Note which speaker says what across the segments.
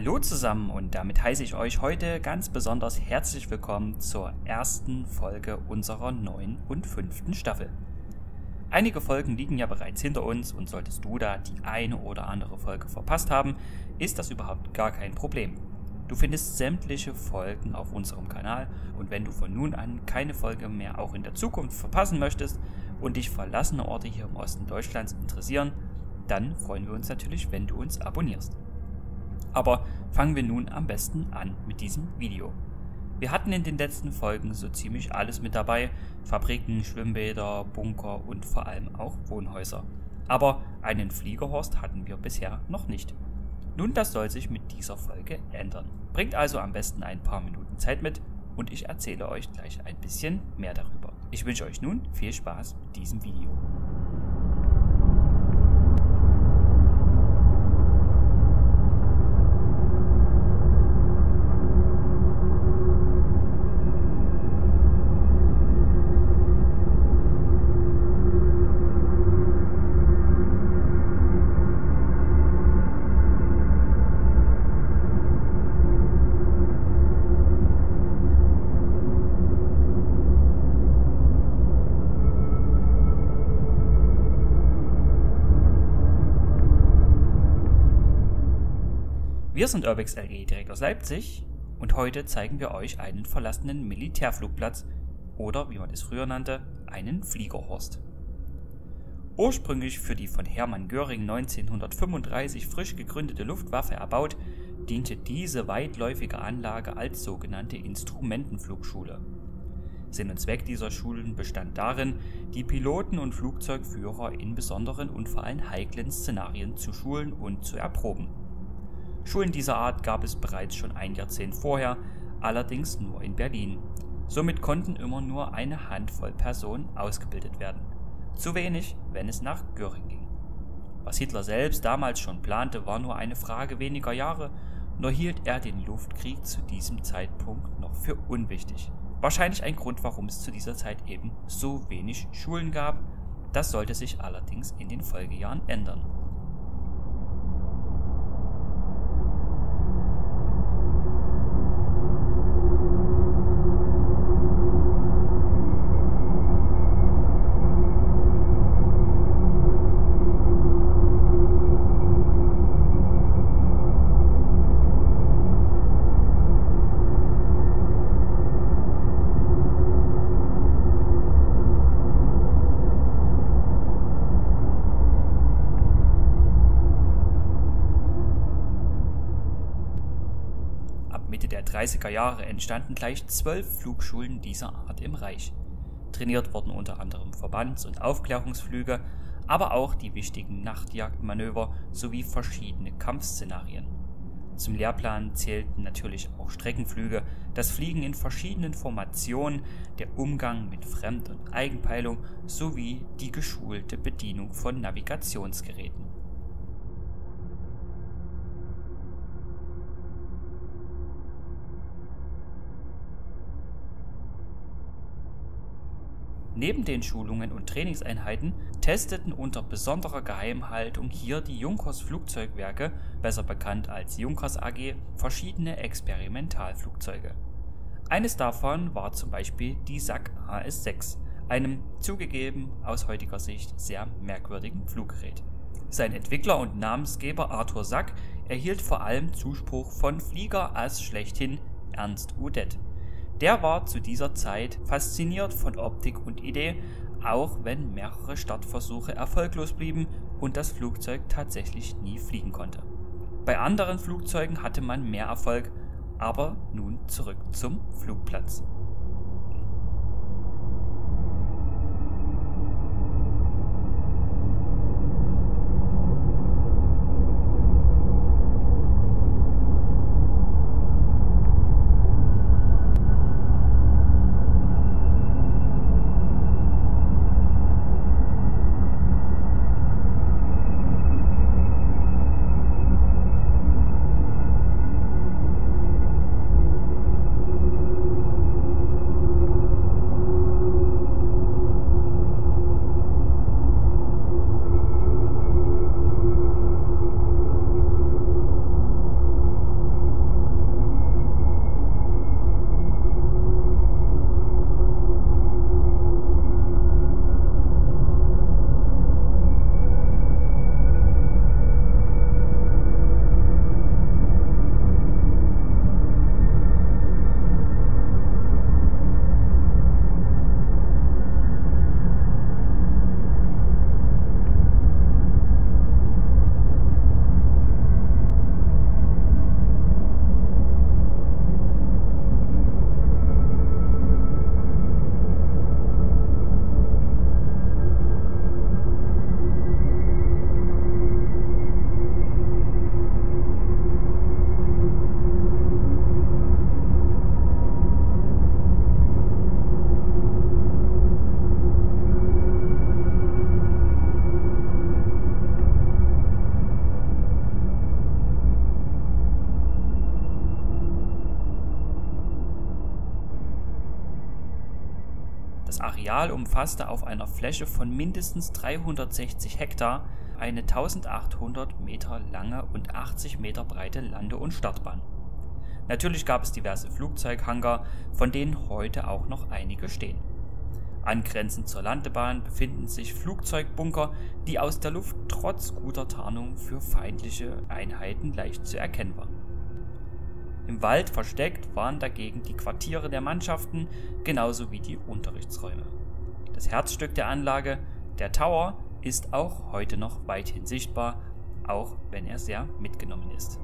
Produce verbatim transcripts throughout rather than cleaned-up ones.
Speaker 1: Hallo zusammen und damit heiße ich euch heute ganz besonders herzlich willkommen zur ersten Folge unserer neuen und fünften Staffel. Einige Folgen liegen ja bereits hinter uns und solltest du da die eine oder andere Folge verpasst haben, ist das überhaupt gar kein Problem. Du findest sämtliche Folgen auf unserem Kanal und wenn du von nun an keine Folge mehr auch in der Zukunft verpassen möchtest und dich verlassene Orte hier im Osten Deutschlands interessieren, dann freuen wir uns natürlich, wenn du uns abonnierst. Aber fangen wir nun am besten an mit diesem Video. Wir hatten in den letzten Folgen so ziemlich alles mit dabei: Fabriken, Schwimmbäder, Bunker und vor allem auch Wohnhäuser. Aber einen Fliegerhorst hatten wir bisher noch nicht. Nun, das soll sich mit dieser Folge ändern. Bringt also am besten ein paar Minuten Zeit mit und ich erzähle euch gleich ein bisschen mehr darüber. Ich wünsche euch nun viel Spaß mit diesem Video. Wir sind Urbex L E direkt aus Leipzig und heute zeigen wir euch einen verlassenen Militärflugplatz oder, wie man es früher nannte, einen Fliegerhorst. Ursprünglich für die von Hermann Göring neunzehnhundertfünfunddreißig frisch gegründete Luftwaffe erbaut, diente diese weitläufige Anlage als sogenannte Instrumentenflugschule. Sinn und Zweck dieser Schulen bestand darin, die Piloten und Flugzeugführer in besonderen und vor allem heiklen Szenarien zu schulen und zu erproben. Schulen dieser Art gab es bereits schon ein Jahrzehnt vorher, allerdings nur in Berlin. Somit konnten immer nur eine Handvoll Personen ausgebildet werden. Zu wenig, wenn es nach Göring ging. Was Hitler selbst damals schon plante, war nur eine Frage weniger Jahre, nur hielt er den Luftkrieg zu diesem Zeitpunkt noch für unwichtig. Wahrscheinlich ein Grund, warum es zu dieser Zeit eben so wenig Schulen gab. Das sollte sich allerdings in den Folgejahren ändern. Mitte der dreißiger Jahre entstanden gleich zwölf Flugschulen dieser Art im Reich. Trainiert wurden unter anderem Verbands- und Aufklärungsflüge, aber auch die wichtigen Nachtjagdmanöver sowie verschiedene Kampfszenarien. Zum Lehrplan zählten natürlich auch Streckenflüge, das Fliegen in verschiedenen Formationen, der Umgang mit Fremd- und Eigenpeilung sowie die geschulte Bedienung von Navigationsgeräten. Neben den Schulungen und Trainingseinheiten testeten unter besonderer Geheimhaltung hier die Junkers Flugzeugwerke, besser bekannt als Junkers A G, verschiedene Experimentalflugzeuge. Eines davon war zum Beispiel die S A C A S sechs, einem zugegeben aus heutiger Sicht sehr merkwürdigen Fluggerät. Sein Entwickler und Namensgeber Arthur Sack erhielt vor allem Zuspruch von Fliegerass schlechthin Ernst Udet. Der war zu dieser Zeit fasziniert von Optik und Idee, auch wenn mehrere Startversuche erfolglos blieben und das Flugzeug tatsächlich nie fliegen konnte. Bei anderen Flugzeugen hatte man mehr Erfolg, aber nun zurück zum Flugplatz. Das Areal umfasste auf einer Fläche von mindestens dreihundertsechzig Hektar eine eintausendachthundert Meter lange und achtzig Meter breite Lande- und Startbahn. Natürlich gab es diverse Flugzeughangar, von denen heute auch noch einige stehen. Angrenzend zur Landebahn befinden sich Flugzeugbunker, die aus der Luft trotz guter Tarnung für feindliche Einheiten leicht zu erkennen waren. Im Wald versteckt waren dagegen die Quartiere der Mannschaften, genauso wie die Unterrichtsräume. Das Herzstück der Anlage, der Tower, ist auch heute noch weithin sichtbar, auch wenn er sehr mitgenommen ist.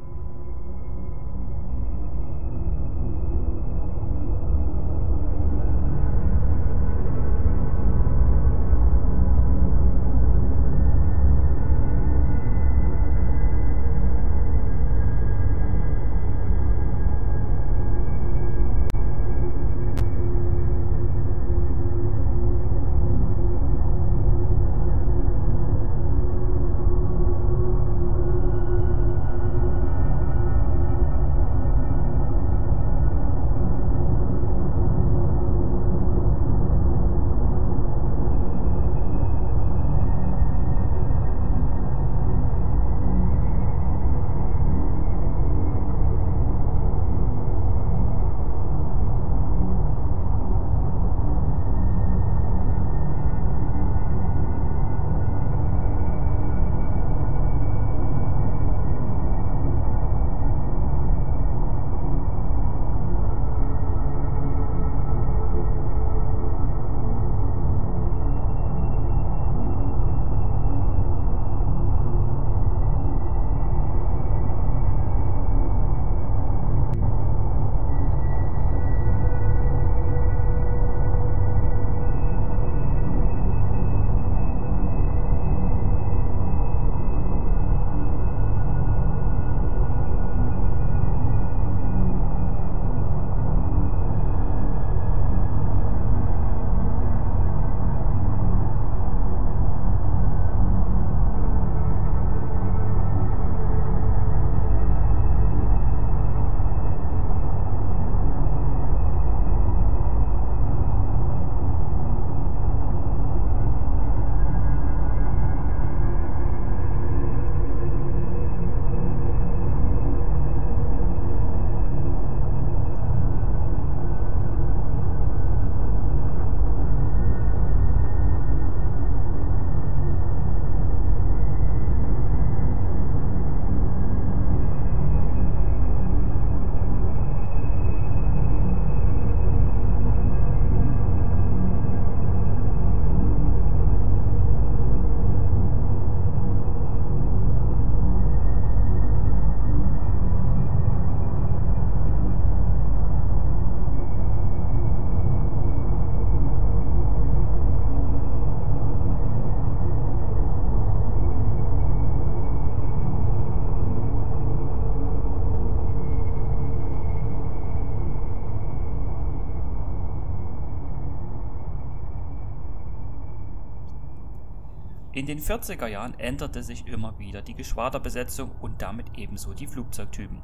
Speaker 1: In den vierziger Jahren änderte sich immer wieder die Geschwaderbesetzung und damit ebenso die Flugzeugtypen.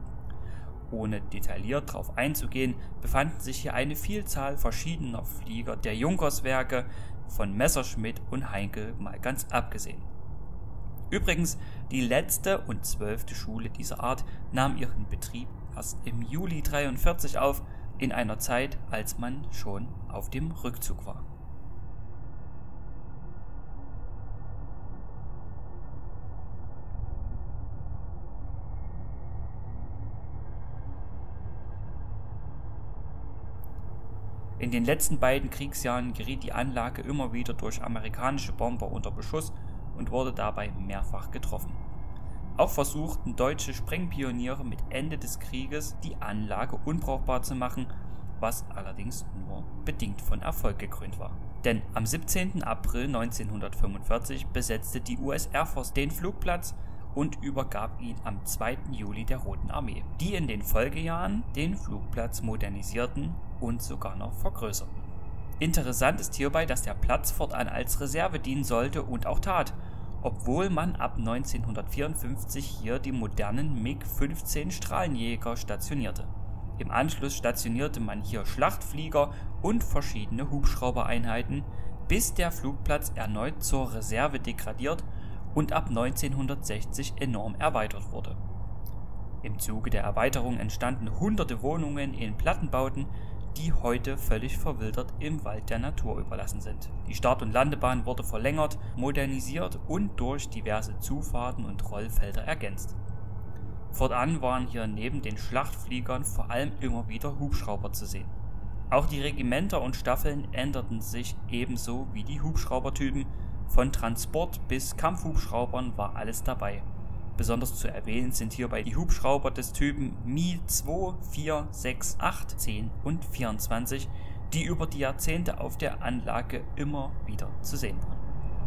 Speaker 1: Ohne detailliert darauf einzugehen, befanden sich hier eine Vielzahl verschiedener Flieger der Junkerswerke, von Messerschmitt und Heinkel mal ganz abgesehen. Übrigens, die letzte und zwölfte Schule dieser Art nahm ihren Betrieb erst im Juli dreiundvierzig auf, in einer Zeit, als man schon auf dem Rückzug war. In den letzten beiden Kriegsjahren geriet die Anlage immer wieder durch amerikanische Bomber unter Beschuss und wurde dabei mehrfach getroffen. Auch versuchten deutsche Sprengpioniere mit Ende des Krieges die Anlage unbrauchbar zu machen, was allerdings nur bedingt von Erfolg gekrönt war. Denn am siebzehnten April neunzehnhundertfünfundvierzig besetzte die U S Air Force den Flugplatz und übergab ihn am zweiten Juli der Roten Armee, die in den Folgejahren den Flugplatz modernisierten und sogar noch vergrößerten. Interessant ist hierbei, dass der Platz fortan als Reserve dienen sollte und auch tat, obwohl man ab neunzehnhundertvierundfünfzig hier die modernen MiG fünfzehn Strahlenjäger stationierte. Im Anschluss stationierte man hier Schlachtflieger und verschiedene Hubschraubereinheiten, bis der Flugplatz erneut zur Reserve degradiert und ab neunzehnhundertsechzig enorm erweitert wurde. Im Zuge der Erweiterung entstanden hunderte Wohnungen in Plattenbauten, die heute völlig verwildert im Wald der Natur überlassen sind. Die Start- und Landebahn wurde verlängert, modernisiert und durch diverse Zufahrten und Rollfelder ergänzt. Fortan waren hier neben den Schlachtfliegern vor allem immer wieder Hubschrauber zu sehen. Auch die Regimenter und Staffeln änderten sich ebenso wie die Hubschraubertypen. Von Transport bis Kampfhubschraubern war alles dabei. Besonders zu erwähnen sind hierbei die Hubschrauber des Typen Mi zwei, vier, sechs, acht, zehn und vierundzwanzig, die über die Jahrzehnte auf der Anlage immer wieder zu sehen waren.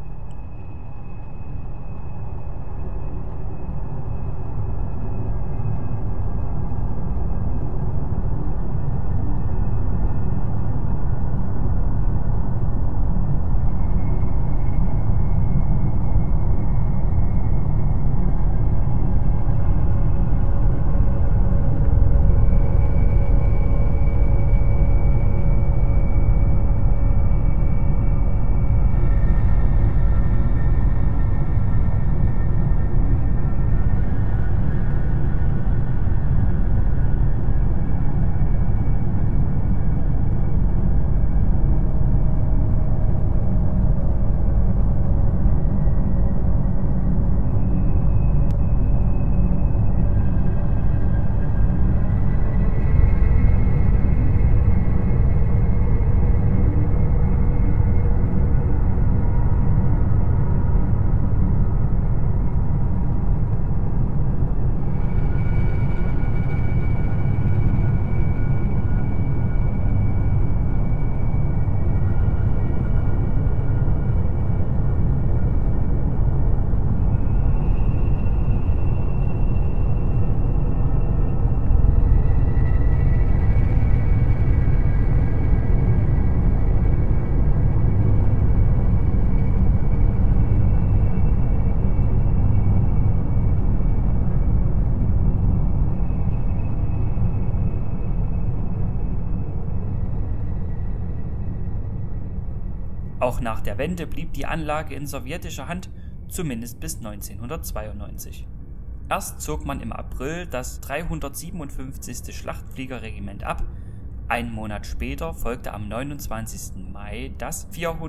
Speaker 1: Auch nach der Wende blieb die Anlage in sowjetischer Hand, zumindest bis neunzehnhundertzweiundneunzig. Erst zog man im April das dreihundertsiebenundfünfzigste Schlachtfliegerregiment ab, einen Monat später folgte am neunundzwanzigsten Mai das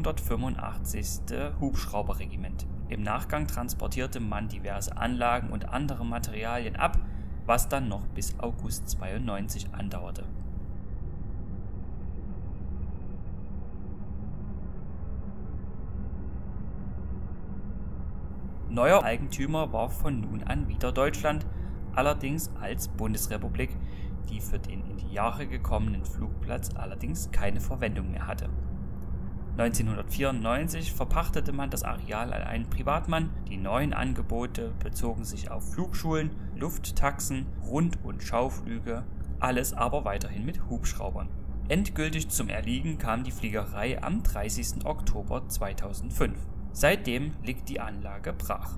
Speaker 1: vierhundertfünfundachtzigste Hubschrauberregiment. Im Nachgang transportierte man diverse Anlagen und andere Materialien ab, was dann noch bis August zweiundneunzig andauerte. Neuer Eigentümer war von nun an wieder Deutschland, allerdings als Bundesrepublik, die für den in die Jahre gekommenen Flugplatz allerdings keine Verwendung mehr hatte. neunzehnhundertvierundneunzig verpachtete man das Areal an einen Privatmann. Die neuen Angebote bezogen sich auf Flugschulen, Lufttaxen, Rund- und Schauflüge, alles aber weiterhin mit Hubschraubern. Endgültig zum Erliegen kam die Fliegerei am dreißigsten Oktober zweitausendfünf. Seitdem liegt die Anlage brach.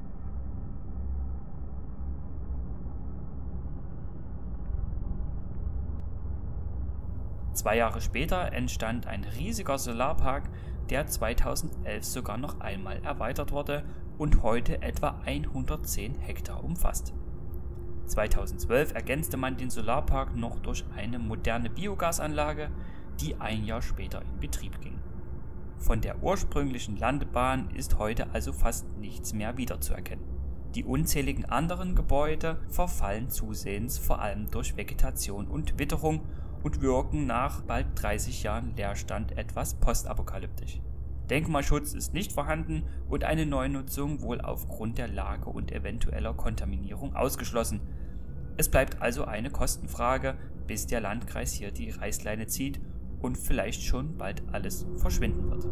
Speaker 1: Zwei Jahre später entstand ein riesiger Solarpark, der zweitausendelf sogar noch einmal erweitert wurde und heute etwa hundertzehn Hektar umfasst. zweitausendzwölf ergänzte man den Solarpark noch durch eine moderne Biogasanlage, die ein Jahr später in Betrieb ging. Von der ursprünglichen Landebahn ist heute also fast nichts mehr wiederzuerkennen. Die unzähligen anderen Gebäude verfallen zusehends vor allem durch Vegetation und Witterung und wirken nach bald dreißig Jahren Leerstand etwas postapokalyptisch. Denkmalschutz ist nicht vorhanden und eine Neunutzung wohl aufgrund der Lage und eventueller Kontaminierung ausgeschlossen. Es bleibt also eine Kostenfrage, bis der Landkreis hier die Reißleine zieht und vielleicht schon bald alles verschwinden wird.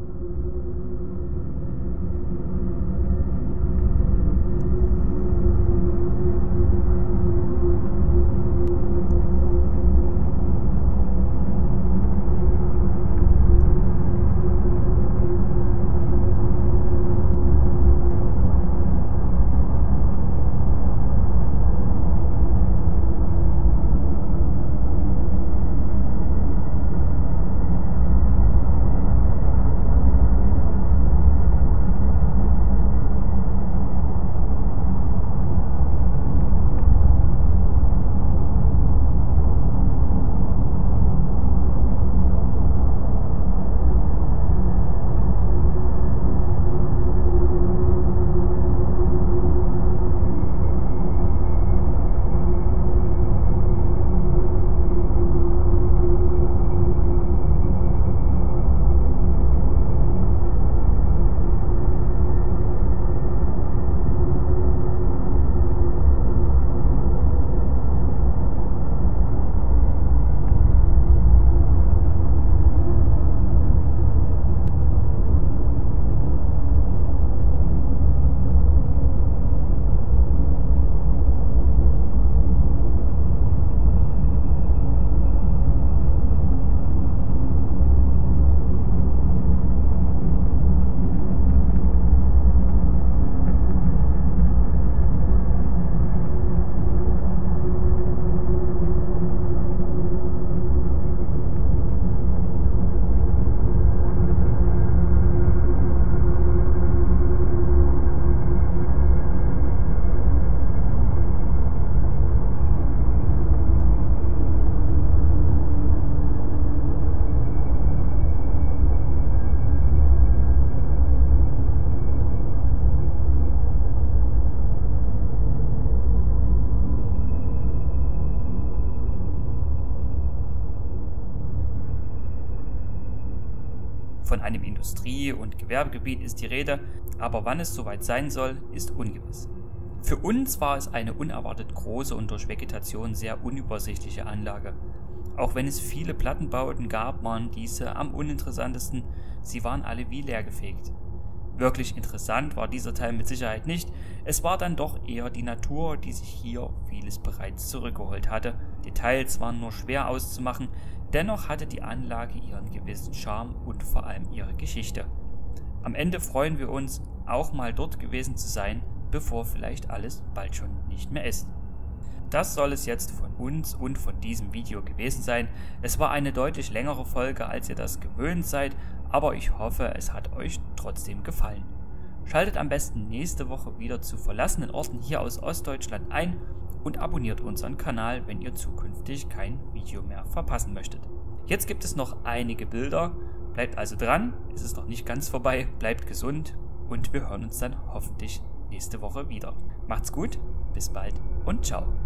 Speaker 1: Von einem Industrie- und Gewerbegebiet ist die Rede, aber wann es soweit sein soll, ist ungewiss. Für uns war es eine unerwartet große und durch Vegetation sehr unübersichtliche Anlage. Auch wenn es viele Plattenbauten gab, waren diese am uninteressantesten, sie waren alle wie leergefegt. Wirklich interessant war dieser Teil mit Sicherheit nicht, es war dann doch eher die Natur, die sich hier vieles bereits zurückgeholt hatte. Details waren nur schwer auszumachen, dennoch hatte die Anlage ihren gewissen Charme und vor allem ihre Geschichte. Am Ende freuen wir uns, auch mal dort gewesen zu sein, bevor vielleicht alles bald schon nicht mehr ist. Das soll es jetzt von uns und von diesem Video gewesen sein. Es war eine deutlich längere Folge, als ihr das gewöhnt seid, aber ich hoffe, es hat euch trotzdem gefallen. Schaltet am besten nächste Woche wieder zu verlassenen Orten hier aus Ostdeutschland ein und abonniert unseren Kanal, wenn ihr zukünftig kein Video mehr verpassen möchtet. Jetzt gibt es noch einige Bilder, bleibt also dran, es ist noch nicht ganz vorbei, bleibt gesund und wir hören uns dann hoffentlich nächste Woche wieder. Macht's gut, bis bald und ciao.